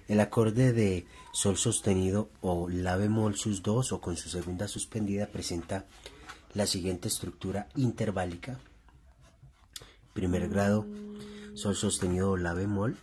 El acorde de sol sostenido o la bemol sus 2 o con su segunda suspendida presenta la siguiente estructura interválica. Primer grado, sol sostenido o la bemol.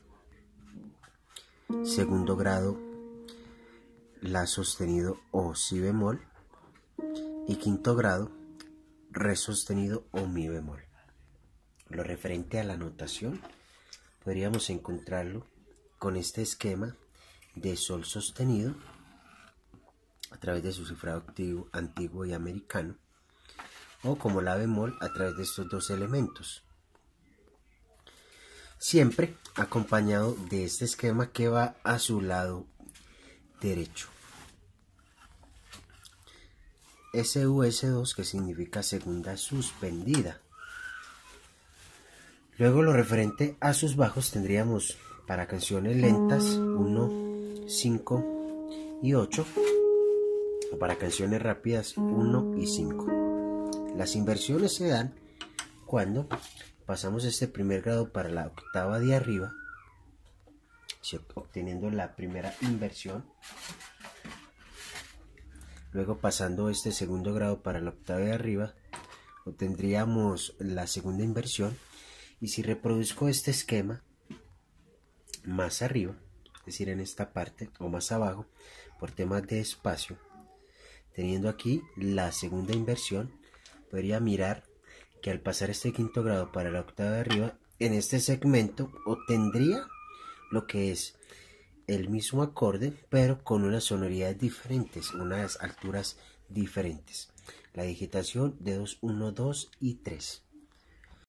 Segundo grado, la sostenido o si bemol. Y quinto grado, re sostenido o mi bemol. Lo referente a la notación, podríamos encontrarlo con este esquema de sol sostenido a través de su cifrado antiguo y americano, o como la bemol a través de estos dos elementos, siempre acompañado de este esquema que va a su lado derecho. SUS2, que significa segunda suspendida. Luego, lo referente a sus bajos, tendríamos para canciones lentas 1, 5 y 8, o para canciones rápidas 1 y 5. Las inversiones se dan cuando pasamos este primer grado para la octava de arriba, obteniendo la primera inversión. Luego, pasando este segundo grado para la octava de arriba, obtendríamos la segunda inversión. Y si reproduzco este esquema más arriba, es decir, en esta parte o más abajo, por temas de espacio, teniendo aquí la segunda inversión, podría mirar que al pasar este quinto grado para la octava de arriba, en este segmento obtendría lo que es el mismo acorde, pero con unas sonoridades diferentes, unas alturas diferentes. La digitación de 2, 1, 2 y 3.